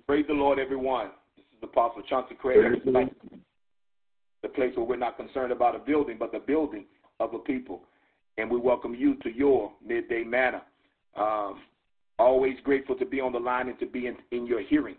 Praise the Lord, everyone. This is Apostle Chauncey Craig. The place where we're not concerned about a building, but the building of a people. And we welcome you to your midday manna. Always grateful to be on the line and to be in your hearing.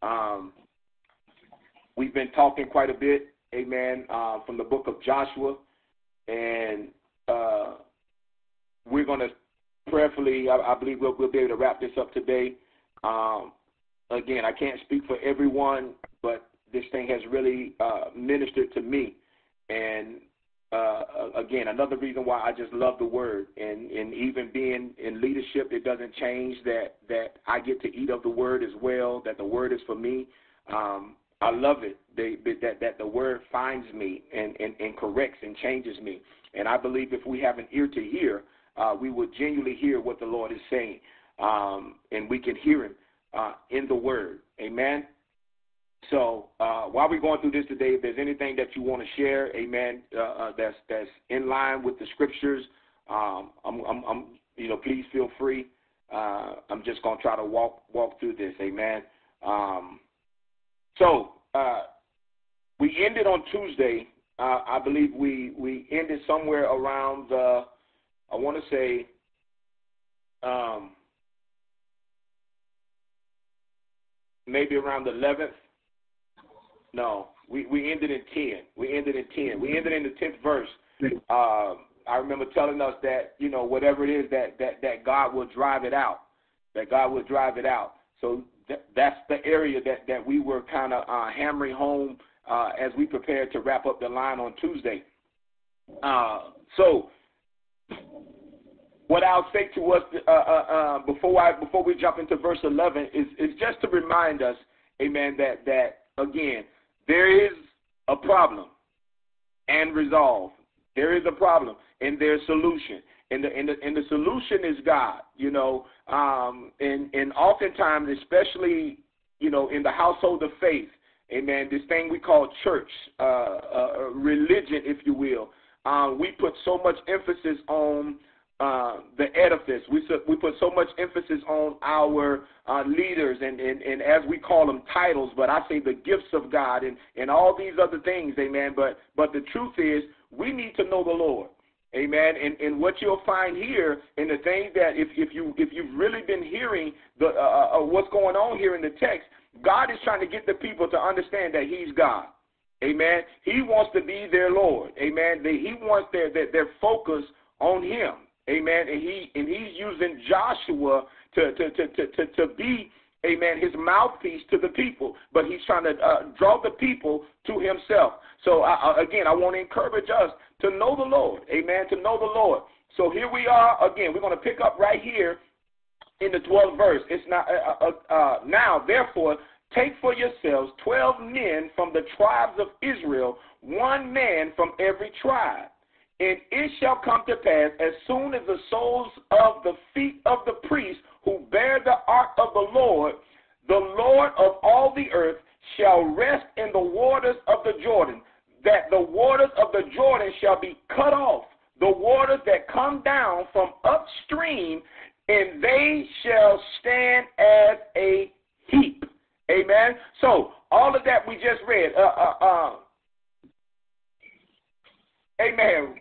We've been talking quite a bit, amen, from the book of Joshua. And we're going to prayerfully, I believe we'll be able to wrap this up today. Again, I can't speak for everyone, but this thing has really ministered to me. And, again, another reason why I just love the word. And even being in leadership, it doesn't change that I get to eat of the word as well, that the word is for me. I love it, that the word finds me and corrects and changes me. And I believe if we have an ear to hear, we will genuinely hear what the Lord is saying. And we can hear him in the word. Amen. So while we're going through this today, if there's anything that you want to share, amen, that's in line with the scriptures, please feel free. I'm just going to try to walk through this. Amen. So we ended on Tuesday. I believe we ended somewhere around I want to say maybe around the 11th. No, we ended in 10. We ended in 10. We ended in the 10th verse. I remember telling us that, whatever it is, that God will drive it out. That God will drive it out. So that's the area that we were kind of hammering home as we prepared to wrap up the line on Tuesday. So what I'll say to us before we jump into verse 11 is just to remind us, amen, that again, there is a problem and resolve. There is a problem and there's solution. And the solution is God, and oftentimes, especially, in the household of faith, amen, this thing we call church, religion, if you will, we put so much emphasis on the edifice. We put so much emphasis on our leaders and as we call them titles, but I say the gifts of God and all these other things, amen. But the truth is we need to know the Lord, amen. And what you'll find here in the things that if you've really been hearing what's going on here in the text, God is trying to get the people to understand that He's God, amen. He wants to be their Lord, amen. He wants their focus on Him. Amen. And he's using Joshua to be, amen, his mouthpiece to the people. But he's trying to draw the people to himself. So, again, I want to encourage us to know the Lord. Amen, to know the Lord. So here we are. Again, we're going to pick up right here in the 12th verse. It's not now, therefore, take for yourselves 12 men from the tribes of Israel, one man from every tribe. And it shall come to pass, as soon as the soles of the feet of the priests who bear the ark of the Lord of all the earth, shall rest in the waters of the Jordan, that the waters of the Jordan shall be cut off, the waters that come down from upstream, and they shall stand as a heap. Amen. So all of that we just read. Amen.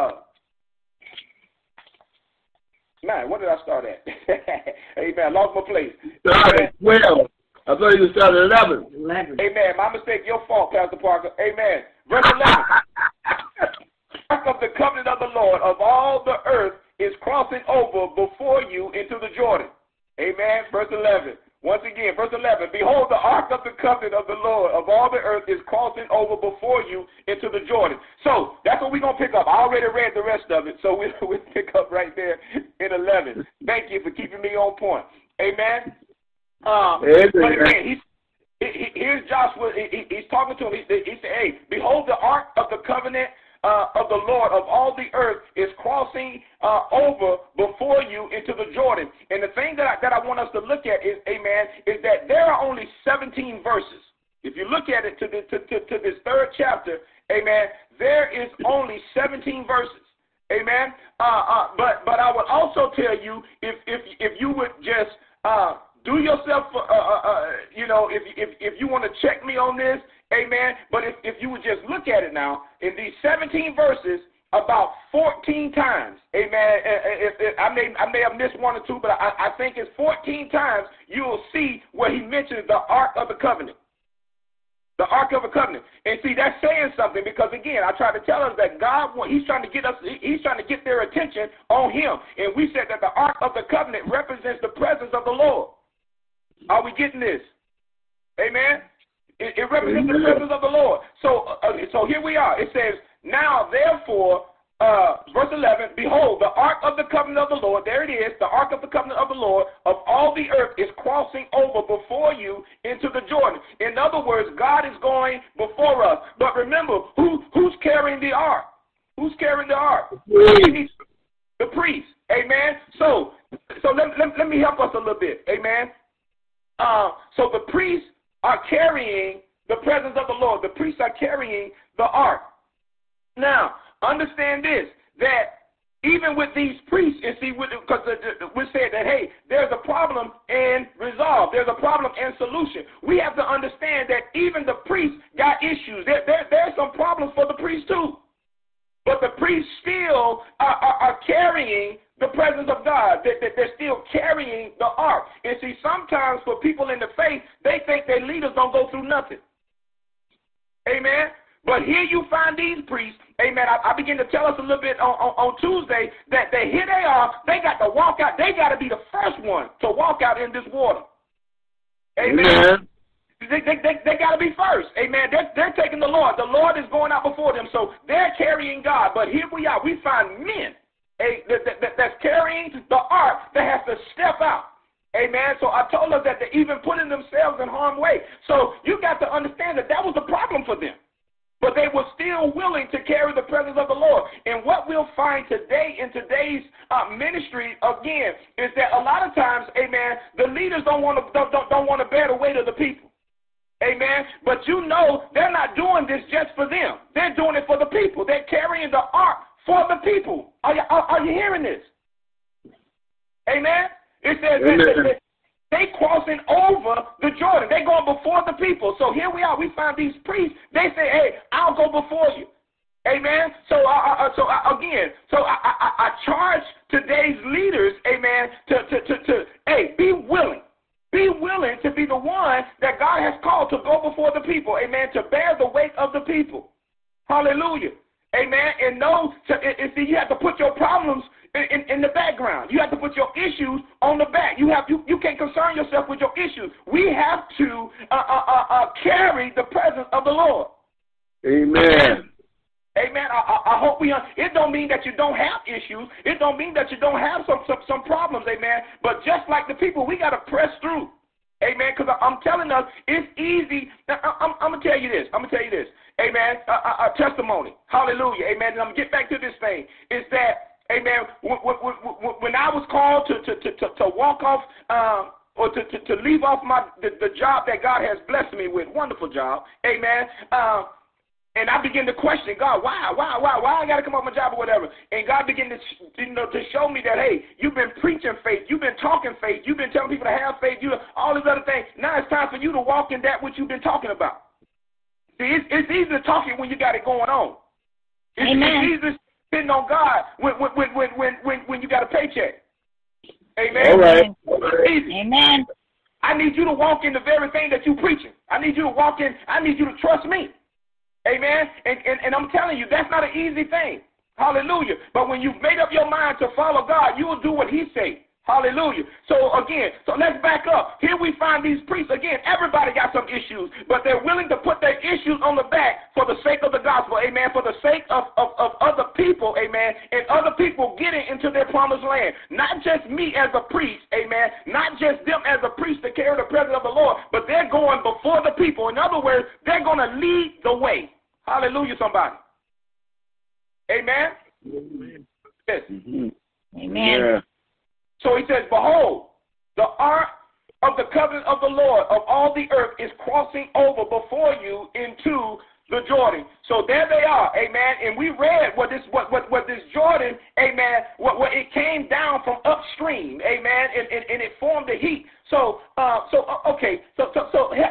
Man, what did I start at? Amen. I lost my place. Started at 12. I thought you started at 11. Amen. My mistake. Your fault, Pastor Parker. Amen. Verse 11. Ark of the covenant of the Lord of all the earth is crossing over before you into the Jordan. Amen. Verse 11. Once again, verse 11, behold, the ark of the covenant of the Lord of all the earth is crossing over before you into the Jordan. So that's what we're going to pick up. I already read the rest of it, so we'll pick up right there in 11. Thank you for keeping me on point. Amen. But again, here's Joshua. He's talking to him. He said, hey, behold, the ark of the covenant of the Lord of all the earth is crossing over before you into the Jordan. And the thing that I want us to look at is, amen, is that there are only 17 verses. If you look at it to this third chapter, amen, there is only 17 verses. Amen. But I would also tell you, if you would just do yourself, know, if you want to check me on this, amen. But if you would just look at it now, in these 17 verses, about 14 times, amen. I may have missed one or two, but I think it's 14 times you will see where he mentions the Ark of the Covenant. The Ark of the Covenant. And see, that's saying something because, again, I try to tell us that God, he's trying to get their attention on him. And we said that the Ark of the Covenant represents the presence of the Lord. Are we getting this? Amen? It represents the presence of the Lord. So here we are. It says, now, therefore, verse 11, behold, the Ark of the Covenant of the Lord, there it is, the Ark of the Covenant of the Lord of all the earth is crossing over before you into the Jordan. In other words, God is going before us. But remember, who's carrying the Ark? Who's carrying the Ark? The priest. Amen? So let me help us a little bit. Amen? So the priests are carrying the presence of the Lord. The priests are carrying the Ark. Now, understand this, that even with these priests, and see, because we said that, hey, there's a problem and resolve. There's a problem and solution. We have to understand that even the priests got issues. There's some problems for the priests too. But the priests still are carrying the presence of God. They're still carrying the Ark. And see, sometimes for people in the faith, they think their leaders don't go through nothing. Amen? But here you find these priests, amen, I begin to tell us a little bit on Tuesday that here they are, they got to walk out, they got to be the first one to walk out in this water. Amen. They got to be first. Amen. They're taking the Lord. The Lord is going out before them, so they're carrying God. But here we are. We find men that's carrying the Ark that has to step out. Amen. So I told us that they're even putting themselves in harm's way. So you got to understand that was a problem for them. But they were still willing to carry the presence of the Lord. And what we'll find today in today's ministry, again, is that a lot of times, amen, the leaders don't want to bear the weight of the people. Amen. But you know they're not doing this just for them. They're doing it for the people. They're carrying the Ark for the people. Are you hearing this? Amen. It says that they crossing over the Jordan. They going before the people. So here we are. We find these priests. They say, hey, I'll go before you. Amen. So I charge today's leaders, amen, to hey, be willing. Be willing to be the one that God has called to go before the people. Amen. To bear the weight of the people. Hallelujah. Amen. And know, see, you have to put your problems in the background. You have to put your issues on the back. You can't concern yourself with your issues. We have to carry the presence of the Lord. Amen. Amen. I hope it don't mean that you don't have issues. It don't mean that you don't have some problems. Amen. But just like the people, we got to press through. Amen. Because I'm telling us, it's easy. I'm going to tell you this. Amen. A testimony. Hallelujah. Amen. And I'm going to get back to this thing. Is that, amen, when I was called to walk off or to leave off the job that God has blessed me with, wonderful job, amen, and I began to question God, why I got to come off my job or whatever, and God began to show me that, hey, you've been preaching faith, you've been talking faith, you've been telling people to have faith, all these other things. Now it's time for you to walk in that which you've been talking about. See, it's easy to talk it when you got it going on. It's easy to depending on God when you got a paycheck. Amen. All right. Amen. I need you to walk in the very thing that you're preaching. I need you to walk in. I need you to trust me. Amen. And I'm telling you, that's not an easy thing. Hallelujah. But when you've made up your mind to follow God, you will do what he says. Hallelujah. So let's back up. Here we find these priests. Again, everybody got some issues, but they're willing to put their issues on the back for the sake of the gospel, amen, for the sake of other people, amen, and other people getting into their promised land. Not just me as a priest, amen, not just them as a priest to carry the presence of the Lord, but they're going before the people. In other words, they're going to lead the way. Hallelujah, somebody. Amen? Yes. Amen. Yeah. So he says, behold, the ark of the covenant of the Lord of all the earth is crossing over before you into the Jordan. So there they are, amen. And we read what this Jordan, amen, what it came down from upstream, amen, and it formed the heat. So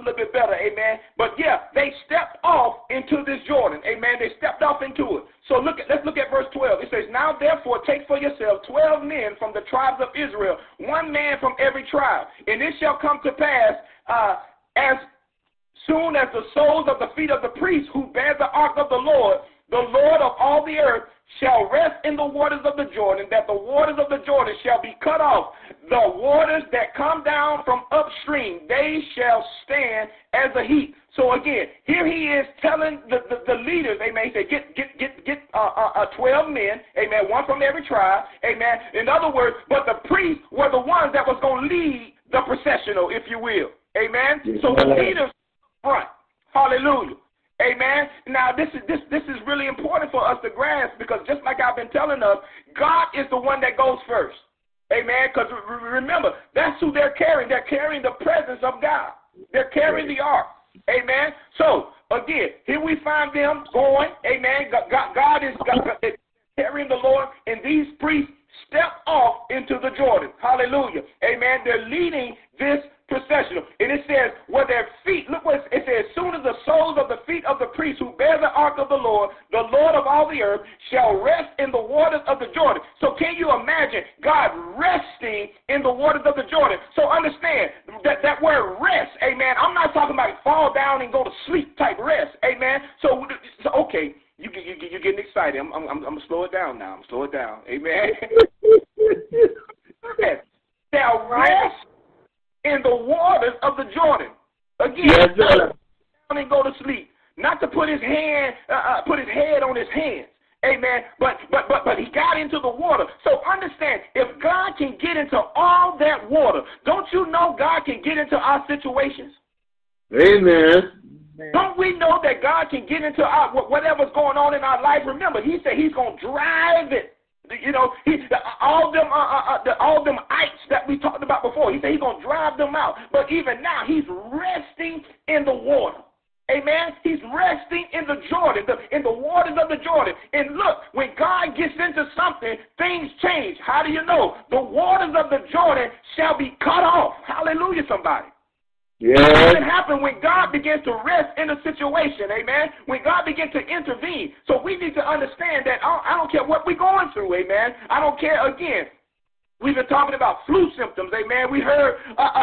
little bit better, amen. But yeah, they stepped off into this Jordan, amen. They stepped off into it. So let's look at verse 12. It says, now therefore take for yourself 12 men from the tribes of Israel, one man from every tribe. And it shall come to pass as soon as the soles of the feet of the priests who bear the ark of the Lord of all the earth, shall rest in the waters of the Jordan, that the waters of the Jordan shall be cut off. The waters that come down from upstream, they shall stand as a heap. So again, here he is telling the leaders, amen, he said, get 12 men, amen, one from every tribe, amen. In other words, but the priests were the ones that was going to lead the processional, if you will, amen. So the leaders front, hallelujah. Amen. Now, this is really important for us to grasp, because just like I've been telling us, God is the one that goes first. Amen. Because remember, that's who they're carrying. They're carrying the presence of God. They're carrying the ark. Amen. So, again, here we find them going. Amen. God is carrying the Lord, and these priests step off into the Jordan. Hallelujah. Amen. They're leading this processional. And it says, where their feet, look what it says, as soon as the soles of the feet of the priests who bear the ark of the Lord of all the earth, shall rest in the waters of the Jordan. So can you imagine God resting in the waters of the Jordan? So understand that word rest, amen. I'm not talking about fall down and go to sleep type rest, amen. So okay, you're getting excited. I'm going to slow it down now. Slow it down, amen. Shall rest in the waters of the Jordan. Again, yes, sir. Down and go to sleep. Not to put his head on his hands. Amen. But he got into the water. So understand, if God can get into all that water, don't you know God can get into our situations? Amen. Don't we know that God can get into whatever's going on in our life? Remember, he said he's going to drive it. You know, all them ites that we talked about before, he said he's going to drive them out. But even now, he's resting in the water. Amen? He's resting in the Jordan, in the waters of the Jordan. And look, when God gets into something, things change. How do you know? The waters of the Jordan shall be cut off. Hallelujah, somebody. Yeah. What happens when God begins to rest in a situation, amen? When God begins to intervene. So we need to understand that I don't care what we're going through, amen? I don't care, again. We've been talking about flu symptoms, amen? We heard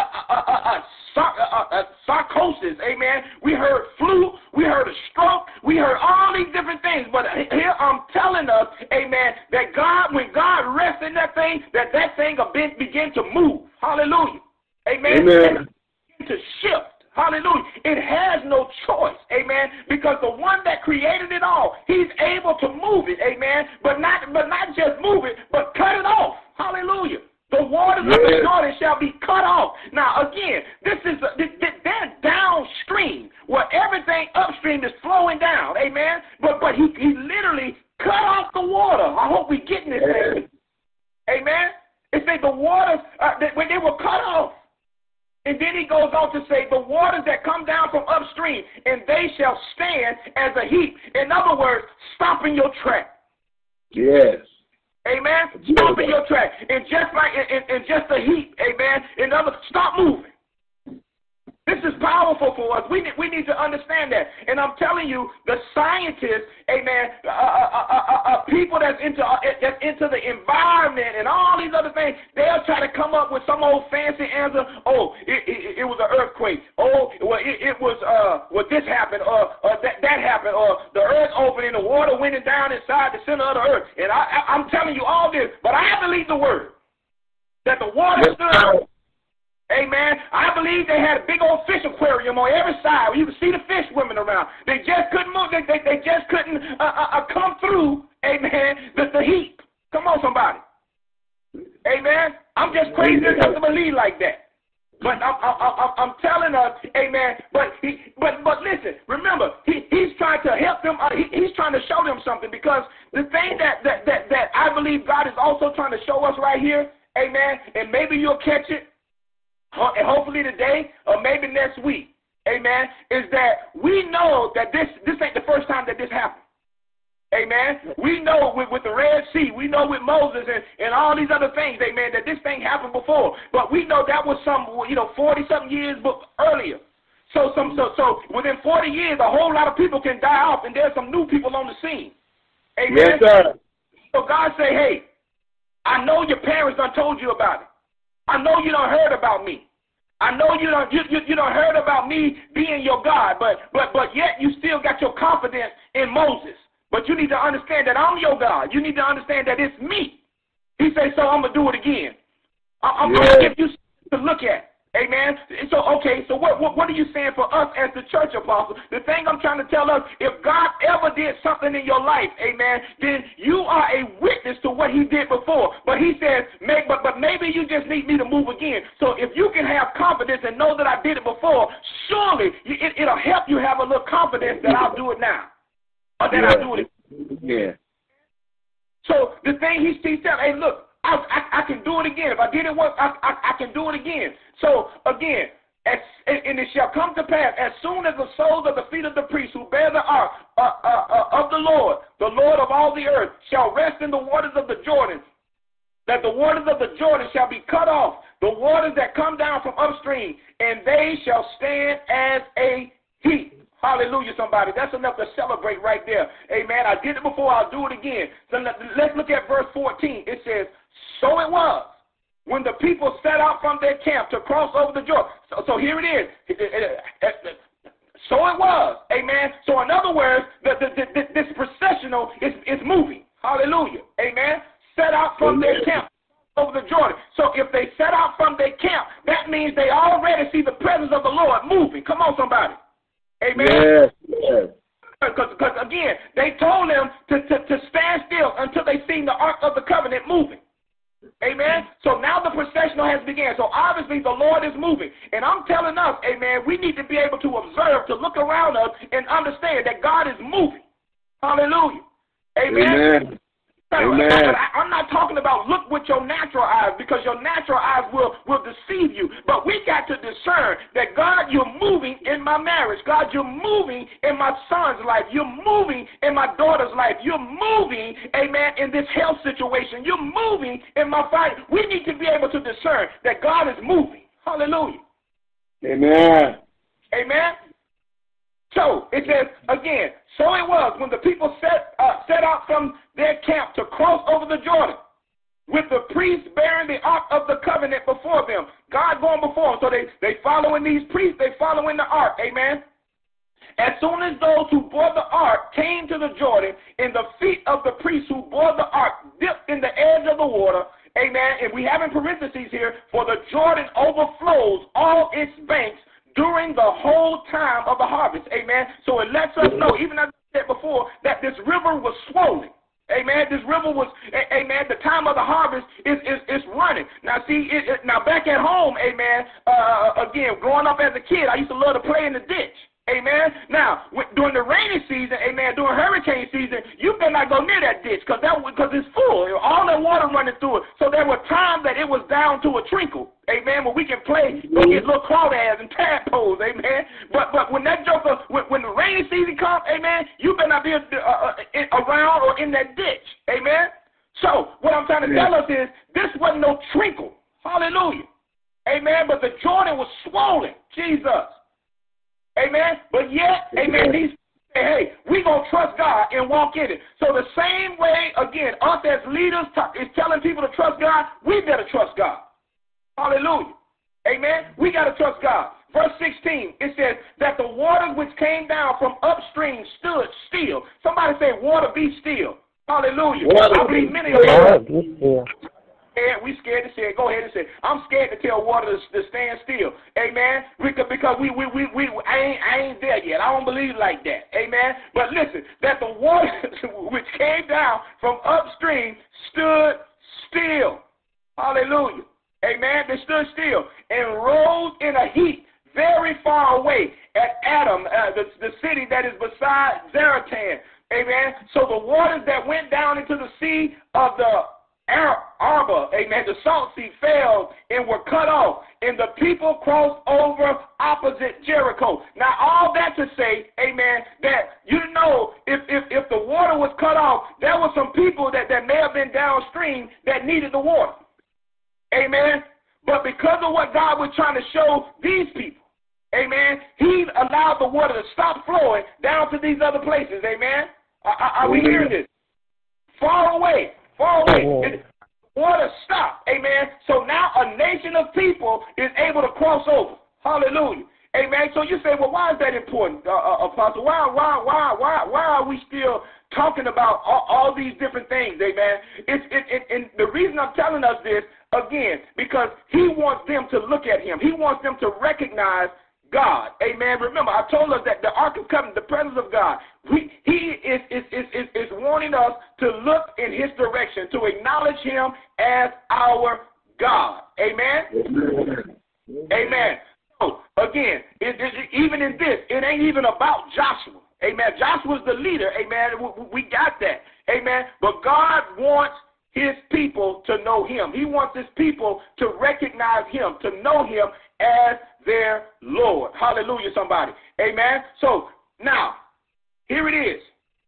sarcosis, amen? We heard flu, we heard a stroke, we heard all these different things. But here I'm telling us, amen, that God, when God rests in that thing will begin to move. Hallelujah. Amen. Amen. To shift. Hallelujah. It has no choice. Amen. Because the one that created it all, he's able to move it. Amen. But not just move it, but cut it off. Hallelujah. The waters of the Jordan shall be cut off. Now, again, they're downstream where everything upstream is flowing down. Amen. But he literally cut off the water. I hope we're getting this thing. Amen. It says the waters, when they were cut off. And then he goes on to say, the waters that come down from upstream, and they shall stand as a heap. In other words, stop in your track. Yes. Amen. Stop in your track. And just like in just a heap, amen. In other, stop moving. This is powerful for us. We need to understand that. And I'm telling you, the scientists, amen, people that's into the environment and all these other things, they'll try to come up with some old fancy answer. Oh, it was an earthquake. Oh, well, it was, this happened, or that happened, or the earth opened and the water went down inside the center of the earth. And I'm telling you all this, but I believe the word that the water stood. Amen. I believe they had a big old fish aquarium on every side where you could see the fish swimming around. They just couldn't move. They just couldn't come through, amen, the heat. Come on, somebody. Amen. I'm just crazy enough to believe like that. But I'm telling us, amen, but listen, remember, he's trying to help them. He's trying to show them something, because the thing that I believe God is also trying to show us right here, amen, and maybe you'll catch it, and hopefully today or maybe next week, amen, is that we know that this ain't the first time that this happened. Amen. We know with the Red Sea, we know with Moses and all these other things, amen, that this thing happened before. But we know that was some, 40-something years earlier. So within 40 years, a whole lot of people can die off, and there's some new people on the scene. Amen. Yes, sir. So God say, hey, I know your parents done told you about it. I know you done heard about me. I know you done heard about me being your God, but yet you still got your confidence in Moses. But you need to understand that I'm your God. You need to understand that it's me. He says, so I'm going to do it again. I'm going to give you something to look at. Amen. So, okay, so what are you saying for us as the church, Apostle? The thing I'm trying to tell us, if God ever did something in your life, amen, then you are a witness to what he did before. But he says, but maybe you just need me to move again. So if you can have confidence and know that I did it before, surely it'll help you have a little confidence that I'll do it now. Or that I'll do it again. Yeah. So the thing he said, hey, look, I can do it again. If I did it once, I can do it again. So, again, and it shall come to pass, as soon as the soles of the feet of the priests who bear the ark of the Lord of all the earth, shall rest in the waters of the Jordan, that the waters of the Jordan shall be cut off, the waters that come down from upstream, and they shall stand as a heap. Hallelujah, somebody. That's enough to celebrate right there. Amen. I did it before. I'll do it again. So let's look at verse 14. It says, so it was when the people set out from their camp to cross over the Jordan. So here it is. So it was. Amen. So in other words, this processional is moving. Hallelujah. Amen. Set out from their camp over the Jordan. So if they set out from their camp, that means they already see the presence of the Lord moving. Come on, somebody. Amen. Yes. Because again, they told them to stand still until they seen the Ark of the Covenant moving. Amen. So now the processional has begun. So obviously the Lord is moving. And I'm telling us, amen, we need to be able to observe, to look around us and understand that God is moving. Hallelujah. Amen. Amen. I'm not talking about look with your natural eyes, because your natural eyes will deceive you. But we got to discern that, God, you're moving in my marriage. God, you're moving in my son's life. You're moving in my daughter's life. You're moving, amen, in this health situation. You're moving in my fight. We need to be able to discern that God is moving. Hallelujah. Amen. Amen. So it says again, so it was when the people set out from their camp to cross over the Jordan, with the priests bearing the Ark of the Covenant before them. God going before them. So they following these priests, they following the Ark. Amen. As soon as those who bore the Ark came to the Jordan, and the feet of the priests who bore the Ark dipped in the edge of the water. Amen. And we have in parentheses here, for the Jordan overflows all its banks during the whole time of the harvest. Amen. So it lets us know, even as I said before, that this river was swollen. Amen. This river was, amen, the time of the harvest is running. Now, see, now back at home, amen, again, growing up as a kid, I used to love to play in the ditch. Amen. Now, during the rainy season, amen, during hurricane season, you better not go near that ditch because it's full. All that water running through it. So there were times that it was down to a trinkle. Amen. Where we can play, go get little crawdads and tadpoles. Amen. But when that joker, when the rainy season comes, amen, you better not be around or in that ditch. Amen. So what I'm trying to tell us is this wasn't no trinkle. Hallelujah. Amen. But the Jordan was swollen. Jesus. Amen. But yet, amen, these say, hey, we're going to trust God and walk in it. So the same way, again, us as leaders is telling people to trust God, we better trust God. Hallelujah. Amen. We got to trust God. Verse 16, it says that the waters which came down from upstream stood still. Somebody say, water be still. Hallelujah. I believe many of us. We scared to say it. Go ahead and say it. I'm scared to tell water to stand still. Amen. Because I ain't there yet. I don't believe like that. Amen. But listen, that the water which came down from upstream stood still. Hallelujah. Amen. They stood still and rose in a heap very far away at Adam, the city that is beside Zaratan. Amen. So the waters that went down into the sea of the Arba, amen, the salt sea fell and were cut off, and the people crossed over opposite Jericho. Now, all that to say, amen, that if the water was cut off, there were some people that may have been downstream that needed the water. Amen. But because of what God was trying to show these people, amen, he allowed the water to stop flowing down to these other places, amen. Are we hearing this? Far away. Water stopped, amen. So now a nation of people is able to cross over. Hallelujah. Amen. So you say, well, why is that important, Apostle? Why are we still talking about all these different things, amen? And the reason I'm telling us this, again, because he wants them to look at him. He wants them to recognize God, amen. Remember, I told us that the Ark of Covenant, the presence of God, he is wanting us to look in his direction, to acknowledge him as our God, amen. Amen. So, again, even in this, it ain't even about Joshua, amen. Joshua's the leader, amen. We got that, amen. But God wants his people to know him. He wants his people to recognize him, to know him as their Lord. Hallelujah, somebody. Amen. So now, here it is.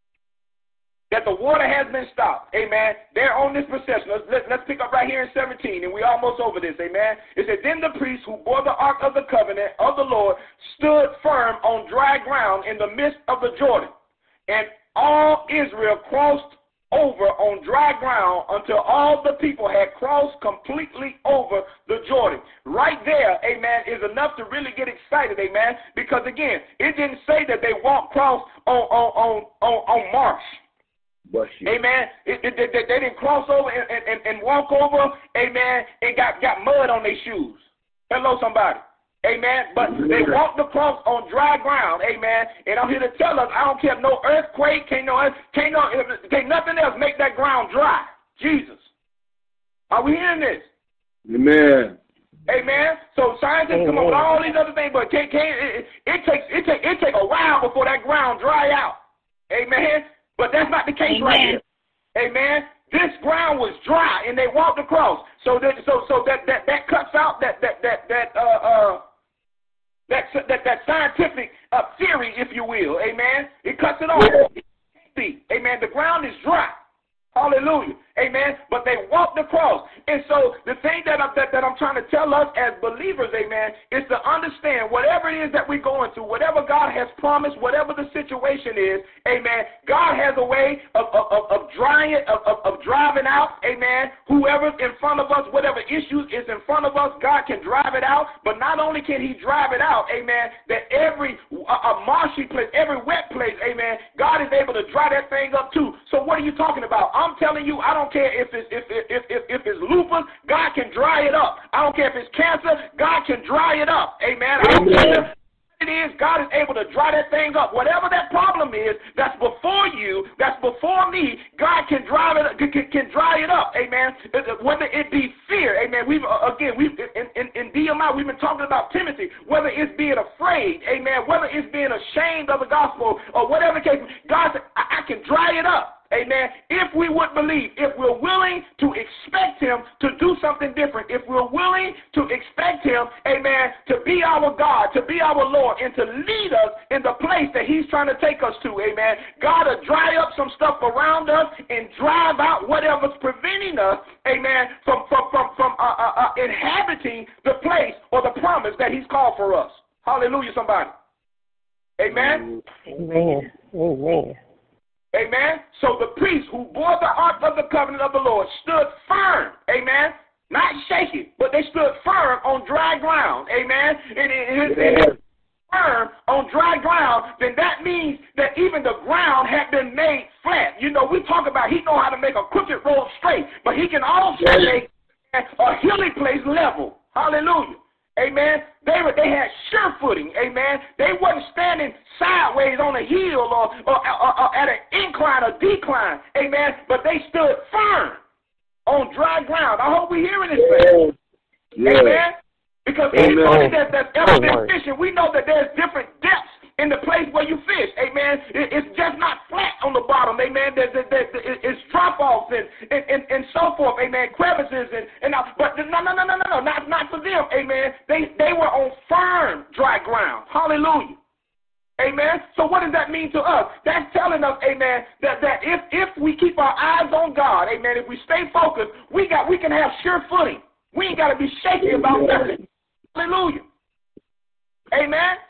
That the water has been stopped. Amen. They're on this procession. Let's pick up right here in 17, and we're almost over this. Amen. It said, then the priests who bore the ark of the covenant of the Lord stood firm on dry ground in the midst of the Jordan. And all Israel crossed over on dry ground until all the people had crossed completely over the Jordan. Right there, amen, is enough to really get excited, amen, because again, it didn't say that they walked across on marsh. Amen. They didn't cross over and walk over, amen, and got mud on their shoes. Hello, somebody. Amen. But they walked across on dry ground. Amen. And I'm here to tell us, I don't care no earthquake, can't nothing else make that ground dry. Jesus. Are we hearing this? Amen. Amen. So scientists come up with all these other things, but it takes a while before that ground dry out. Amen. But that's not the case right here. Amen. This ground was dry, and they walked across. So that cuts out that scientific theory, if you will. Amen. It cuts it off. Amen. The ground is dry. Hallelujah. Amen. But they walked across. And so the thing that I'm trying to tell us as believers, amen, is to understand whatever it is that we're going through, whatever God has promised, whatever the situation is, amen, God has a way of driving out, amen, whoever's in front of us, whatever issue is in front of us, God can drive it out. But not only can he drive it out, amen, that every marshy place, every wet place, amen, God is able to dry that thing up too. So what are you talking about? I'm telling you, I don't care if it's lupus, God can dry it up. I don't care if it's cancer, God can dry it up. Amen. I don't care what it is, God is able to dry that thing up. Whatever that problem is that's before you, that's before me, God can dry it up. Amen. Whether it be fear, amen. We've in DMI we've been talking about Timothy. Whether it's being afraid, amen. Whether it's being ashamed of the gospel or whatever the case, God said, I can dry it up. Amen. If we would believe, if we're willing to expect him to do something different, if we're willing to expect him, amen, to be our God, to be our Lord, and to lead us in the place that he's trying to take us to, amen, God will dry up some stuff around us and drive out whatever's preventing us, amen, from inhabiting the place or the promise that he's called for us. Hallelujah, somebody. Amen. Amen. Amen. Amen. So the priests who bore the ark of the covenant of the Lord stood firm. Amen. Not shaking, but they stood firm on dry ground. Amen. And firm on dry ground, then that means that even the ground had been made flat. You know, we talk about he know how to make a crooked road straight, but he can also make a hilly place level. Hallelujah. Amen. They had sure footing. Amen. They wasn't standing sideways on a hill or at an incline or decline. Amen. But they stood firm on dry ground. I hope we're hearing this thing. Yeah. Amen. Because anybody that's ever been fishing, we know that there's different depths in the place where you fish. Amen. It's just not flat on the bottom. Amen. It's drop-offs and so forth. Amen. Crevices but no, not for them. Amen. They were on firm dry ground. Hallelujah. Amen. So what does that mean to us? That's telling us, amen, that if we keep our eyes on God, amen, if we stay focused, we can have sure footing. We ain't got to be shaky about nothing. Hallelujah. Amen.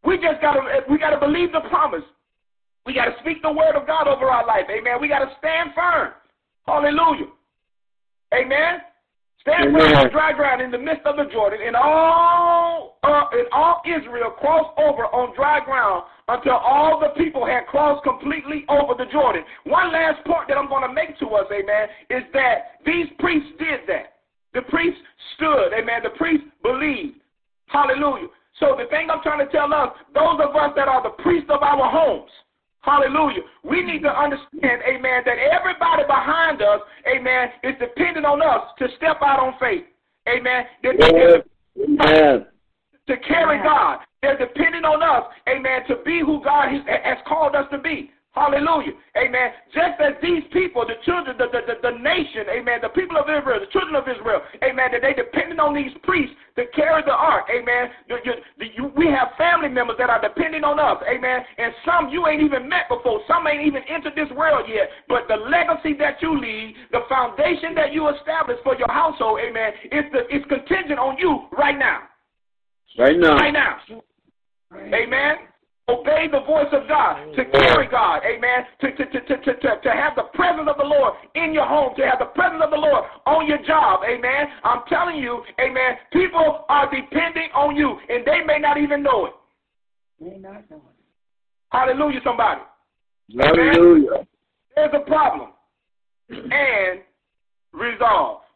We gotta believe the promise. We gotta speak the word of God over our life. Amen. We gotta stand firm. Hallelujah. Amen. Stand firm on dry ground in the midst of the Jordan, and all Israel crossed over on dry ground until all the people had crossed completely over the Jordan. One last point that I'm going to make to us, amen, is that these priests did that. The priests stood, amen. The priests believed. Hallelujah. So the thing I'm trying to tell us, those of us that are the priests of our homes, hallelujah, we need to understand, amen, that everybody behind us, amen, is dependent on us to step out on faith. Amen. Amen. To carry God. They're dependent on us, amen, to be who God has called us to be. Hallelujah. Amen. Just as these people, the children, the nation, amen, the people of Israel, the children of Israel, amen, that they dependent on these priests to carry the ark, amen. We have family members that are depending on us, amen, and some you ain't even met before. Some ain't even entered this world yet, but the legacy that you leave, the foundation that you establish for your household, amen, it's contingent on you right now. Right now. Right now. Amen. Obey the voice of God, to carry God, amen, to have the presence of the Lord in your home, to have the presence of the Lord on your job, amen. I'm telling you, amen, people are depending on you, and they may not even know it. May not know it. Hallelujah, somebody. Hallelujah. Amen? There's a problem, and resolve.